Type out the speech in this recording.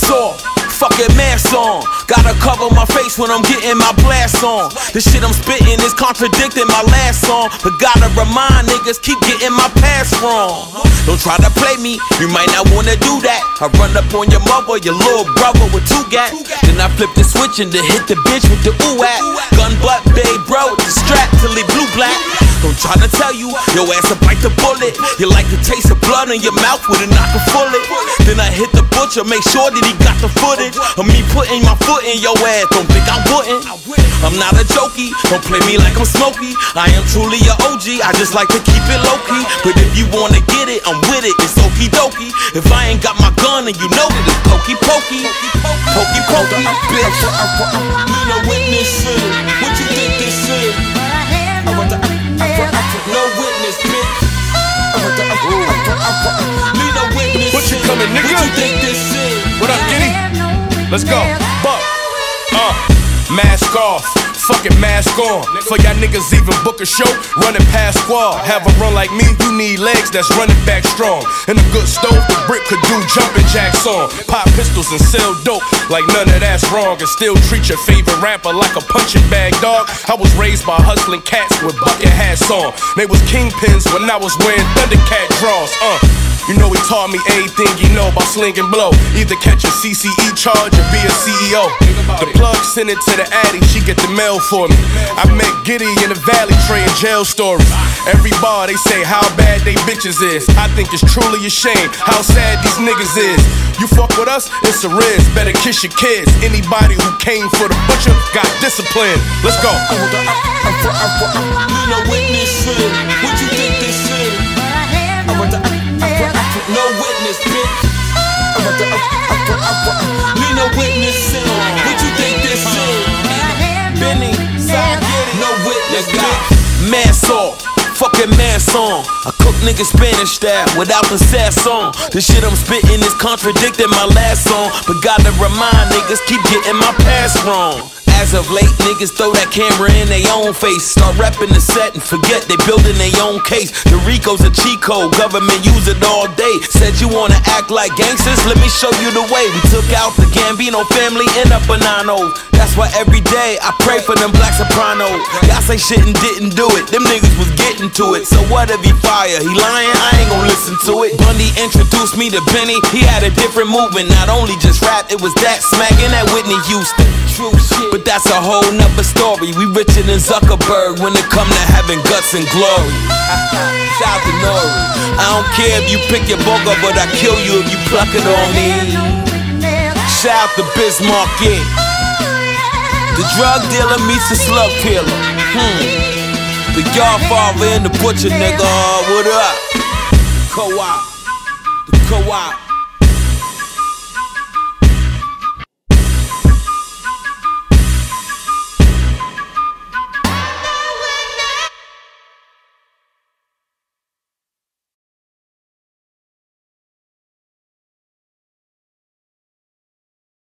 Mask off, fucking mask on. Gotta cover my face when I'm getting my blast on. The shit I'm spitting is contradicting my last song, but gotta remind niggas keep getting my past wrong. Don't try to play me, you might not wanna do that. I run up on your mother, your little brother with 2 gats. Then I flip the switch and then hit the bitch with the ooh-at. Gun butt, babe, bro, the strap till he blue black. Don't try to tell you, your ass will bite the bullet. You like the taste of blood in your mouth with a knock a bullet. Then I hit the butcher, make sure that he got the footage of me putting my foot in your ass. Don't think I wouldn't. I'm not a jokey, don't play me like I'm Smokey. I am truly a OG, I just like to keep it low-key. But if you wanna get it, I'm with it, it's okie dokie. If I ain't got my gun and you know that it's pokey pokey. Pokey pokey, bitch. Need no witness shit. What you think this shit? No witness, bitch. Need no witness. What you coming, nigga? What you think this shit? What up, Giddy? Let's go. Buck. Mask off, fucking mask on. For y'all niggas even book a show, running past squad. Have a run like me, you need legs that's running back strong. In a good stove, the brick could do jumping jacks on. Pop pistols and sell dope, like none of that's wrong. And still treat your favorite rapper like a punching bag dog. I was raised by hustling cats with bucket hats on. They was kingpins when I was wearing Thundercat draws. You know he taught me everything you know about sling and blow. Either catch a CCE charge or be a CEO. The plug sent it to the Addy, she get the mail for me. I met Giddy in the valley trading jail stories. Every bar they say how bad they bitches is. I think it's truly a shame how sad these niggas is. You fuck with us, it's a risk, better kiss your kids. Anybody who came for the butcher got discipline. Let's go. Need no witness shit. What you think this shit? No witness, bitch. Need no witness shit. What you think this shit? Benny, no witness, bitch. Mask off, fucking mask on. I cook niggas Spanish style without the sass on. The shit I'm spitting is contradicting my last song, but gotta remind niggas keep getting my past wrong. As of late, niggas throw that camera in their own face. Start repping the set and forget they building their own case. The Rico's a cheat code, government use it all day. Said you wanna act like gangsters, let me show you the way. We took out the Gambino family in a Bonanno. That's why every day I pray for them black sopranos. Y'all say shit and didn't do it, them niggas was getting to it. So what if he fire? He lying? I ain't gon' listen to it. Bundy introduced me to Benny, he had a different movement. Not only just rap, it was that smacking that Whitney Houston. True shit, but that's a whole nother story. We richer than Zuckerberg when it come to having guts and glory. Shout out to Nori. I don't care if you pick your booger, but I kill you if you pluck it on me. Shout out to Bismarck, yeah. The drug dealer meets the slug killer. The Godfather and the butcher, nigga. What up? Co-op. The co-op.